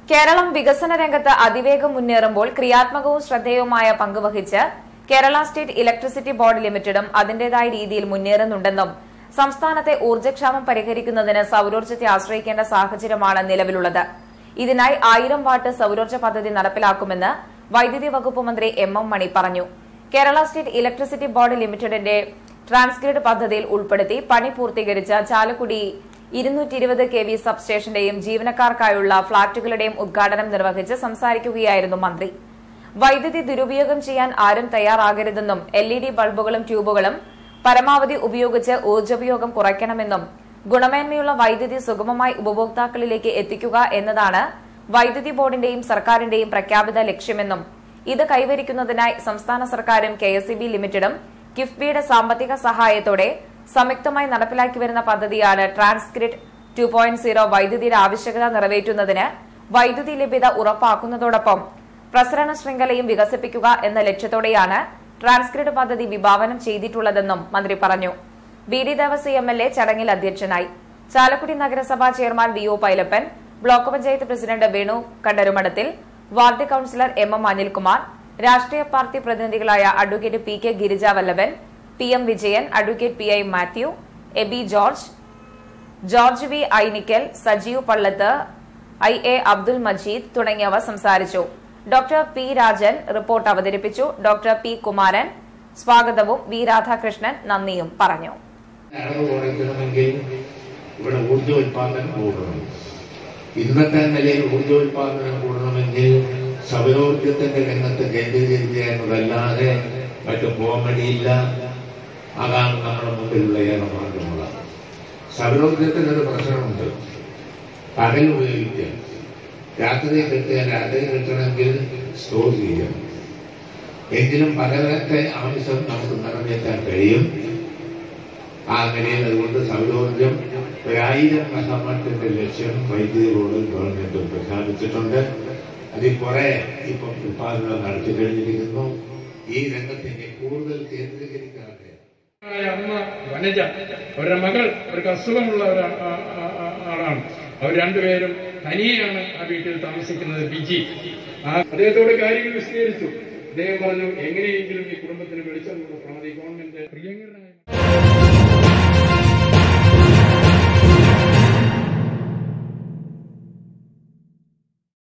കേരളം വികസന രംഗത്ത് അതിവേഗം മുന്നേറുമ്പോൾ ക്രിയാത്മകവും ശ്രദ്ധേയവുമായ പങ്കുവഹിച്ച് കേരള സ്റ്റേറ്റ് ഇലക്ട്രിസിറ്റി ബോർഡ് ലിമിറ്റഡും അതിന്റേതായ രീതിയിൽ മുന്നേറുന്നുണ്ടെന്നും സംസ്ഥാനത്തെ ഊർജ്ജക്ഷാമം പരിഹരിക്കുന്നതിന് സൌരോർജ്ജത്തെ ആശ്രയിക്കേണ്ട സാഹചര്യമാണ് നിലവിലുള്ളത്. ഇതിനായി 1000 വാട്ട് സൌരോർജ്ജ പദ്ധതി നടപ്പിലാക്കുമെന്ന് വൈദ്യുതി വകുപ്പ് മന്ത്രി എം മണി പറഞ്ഞു. കേരള സ്റ്റേറ്റ് ഇലക്ട്രിസിറ്റി ബോർഡ് ലിമിറ്റഡിന്റെ ട്രാൻസ്ഗ്രിഡ് പദ്ധതിയിൽ ഉൾപ്പെടുത്തി പണി പൂർത്തീകരിച്ച ചാലക്കുടി 220 kV സബ്സ്റ്റേഷന്റെയും ജീവനക്കാർക്കായുള്ള ഫ്ളാറ്റുകളുടെയും ഉദ്ഘാടനം നിർവഹിച്ച് സംസാരിക്കുകയായിരുന്നു മന്ത്രി. വൈദ്യുതി ദുരുപയോഗം ചെയ്യാൻ ആരും തയ്യാറാകരുതെന്നും LED ബൾബുകളും ട്യൂബുകളും പരമാവധി ഉപയോഗിച്ച് ഊർജ്ജോപയോഗം കുറയ്ക്കണമെന്നും ഗുണമേന്മയുള്ള വൈദ്യുതി സുഗമമായി ഉപഭോക്താക്കളിലേക്ക് എത്തിക്കുക എന്നതാണ് വൈദ്യുതി ബോർഡിന്റെയും സർക്കാരിന്റെയും പ്രഖ്യാപിത ലക്ഷ്യമെന്നും ഇത് കൈവരിക്കുന്നതിനായി സംസ്ഥാന സർക്കാരും KSEB ലിമിറ്റഡും കിഫ്ബിയുടെ സാമ്പത്തിക സഹായത്തോടെ സംയുക്തമായി നടപ്പിലാക്കി വരുന്ന പദ്ധതിയാണ് ട്രാൻസ്ഗ്രിഡ് 2.0. വൈദ്യുതിയുടെ ആവശ്യകത നിറവേറ്റുന്നതിന് വൈദ്യുതി ലഭ്യത ഉറപ്പാക്കുന്നതോടൊപ്പം പ്രസരണ ശൃംഖലയും വികസിപ്പിക്കുക എന്ന ലക്ഷ്യത്തോടെയാണ് ട്രാൻസ്ഗ്രിഡ് പദ്ധതി വിഭാവനം ചെയ്തിട്ടുള്ളതെന്നും മന്ത്രി പറഞ്ഞു. BD ദേവസി MLA ചടങ്ങിൽ അധ്യക്ഷനായി. ചാലക്കുടി നഗരസഭാ chairman VO Pailappan, block panchayat president Venu Kandarumadathil, ward councillor MM Anilkumar, രാഷ്ട്രീയ പാർട്ടി പ്രതിനിധികളായ advocate PK Girija Vallabhan, PM Vijayan, advocate PI Mathew, Aby George V Ainikkal, Sajeev Pallath, IA Abdul Majeed തുടങ്ങിയവർ സംസാരിച്ചു. ഡോക്ടർ P രാജൻ റിപ്പോർട്ട് അവതരിപ്പിച്ചു. ഡോക്ടർ P കുമാരൻ സ്വാഗതവും V രാധാകൃഷ്ണൻ നന്ദിയും പറഞ്ഞു. ഇന്നത്തെ നിലയിൽ ഊർജ്ജോത്പാദനം കൂടണമെങ്കിൽ സൗരോർജ്ജത്തിന്റെ രംഗത്ത് കേന്ദ്രീകരിക്കുക എന്നതല്ലാതെ മറ്റു പോംവഴിയില്ല. അതാണ് നമ്മുടെ മുമ്പിലുള്ള ഏറെ മാർഗങ്ങളാണ്. സൗരോർജ്ജത്തിനൊരു പ്രശ്നമുണ്ട്. പകൽ ഉപയോഗിക്കുക, രാത്രി കിട്ടുക, രാത്രി കിട്ടണമെങ്കിൽ സ്റ്റോർ ചെയ്യാം. എങ്കിലും പകലത്തെ ആവശ്യം നമുക്ക് നിറവേറ്റാൻ കഴിയും. ആ നിലയിൽ അതുകൊണ്ട് സൗരോർജ്ജം 1000 മെഗാവാട്ടിന്റെ ലക്ഷ്യം വൈദ്യുതി ബോർഡ് ഗവൺമെന്റ് പ്രഖ്യാപിച്ചിട്ടുണ്ട്. അതിൽ കുറെ ഇപ്പം ഉത്പാദനം നടത്തി കഴിഞ്ഞിരിക്കുന്നു. ഈ രംഗത്തിന്റെ കൂടുതൽ കേന്ദ്രീകരിക്കാതെ അമ്മ വനജ, അവരുടെ മകൾ അവർക്ക് അസുഖമുള്ള ആളാണ്. അവർ രണ്ടുപേരും തനിയെയാണ് ആ വീട്ടിൽ താമസിക്കുന്നത്. ബിജി അദ്ദേഹത്തോട് കാര്യങ്ങൾ വിശദീകരിച്ചു. അദ്ദേഹം പറഞ്ഞു, എങ്ങനെയെങ്കിലും ഈ കുടുംബത്തിന് വെളിച്ചം കൊടുക്കണം. ഈ ഗവൺമെന്റ് പ്രിയങ്കരനായ